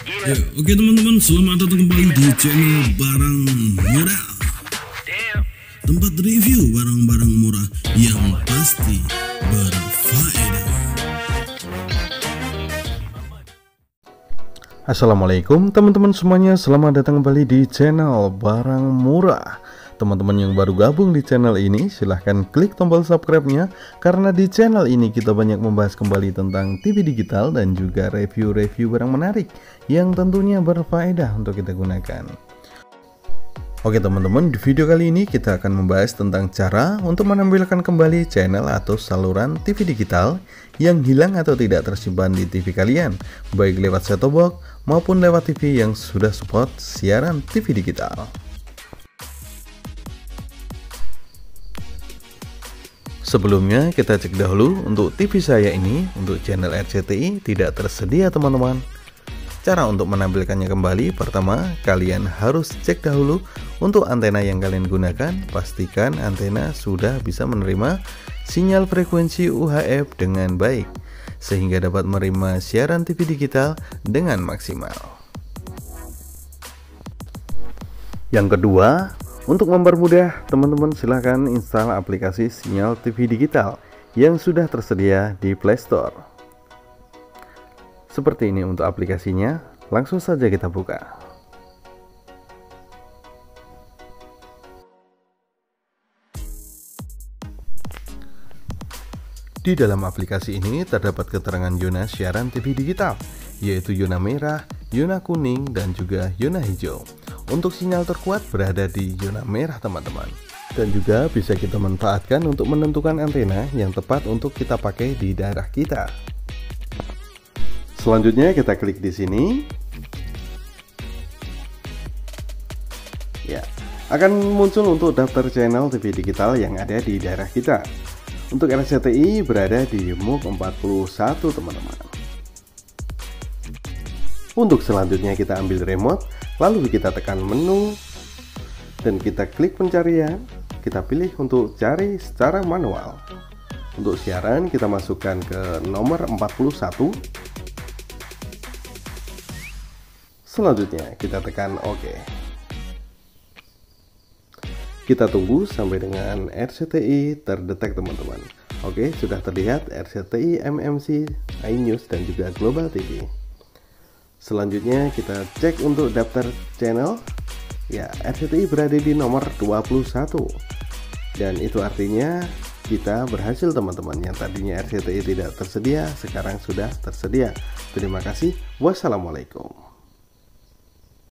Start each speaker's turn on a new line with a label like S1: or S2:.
S1: Ya, oke teman-teman, selamat datang kembali di channel Barang Murah. Tempat review barang-barang murah yang pasti berfaedah.
S2: Assalamualaikum teman-teman semuanya, selamat datang kembali di channel Barang Murah. Teman-teman yang baru gabung di channel ini, silahkan klik tombol subscribe-nya, karena di channel ini kita banyak membahas kembali tentang TV digital dan juga review-review barang menarik yang tentunya berfaedah untuk kita gunakan. Oke teman-teman, di video kali ini kita akan membahas tentang cara untuk menampilkan kembali channel atau saluran TV digital yang hilang atau tidak tersimpan di TV kalian, baik lewat set-top box maupun lewat TV yang sudah support siaran TV digital. Sebelumnya kita cek dahulu untuk TV saya ini, untuk channel RCTI tidak tersedia teman-teman. Cara untuk menampilkannya kembali, pertama kalian harus cek dahulu untuk antena yang kalian gunakan, pastikan antena sudah bisa menerima sinyal frekuensi UHF dengan baik, sehingga dapat menerima siaran TV digital dengan maksimal. Yang kedua, untuk mempermudah teman-teman silahkan install aplikasi sinyal TV digital yang sudah tersedia di Play Store. Seperti ini untuk aplikasinya, langsung saja kita buka. Di dalam aplikasi ini terdapat keterangan zona siaran TV digital, yaitu zona merah, zona kuning, dan juga zona hijau. Untuk sinyal terkuat berada di zona merah teman-teman. Dan juga bisa kita manfaatkan untuk menentukan antena yang tepat untuk kita pakai di daerah kita. Selanjutnya kita klik di sini. Ya, akan muncul untuk daftar channel TV digital yang ada di daerah kita. Untuk RCTI berada di MUK 41 teman-teman. Untuk selanjutnya kita ambil remote, lalu kita tekan menu dan kita klik pencarian. Kita pilih untuk cari secara manual. Untuk siaran kita masukkan ke nomor 41. Selanjutnya kita tekan OK. Kita tunggu sampai dengan RCTI terdetek teman-teman. Oke, sudah terlihat RCTI, MMC, iNews, dan juga Global TV. Selanjutnya kita cek untuk daftar channel. Ya, RCTI berada di nomor 21. Dan itu artinya kita berhasil teman-teman. Yang tadinya RCTI tidak tersedia, sekarang sudah tersedia. Terima kasih. Wassalamualaikum.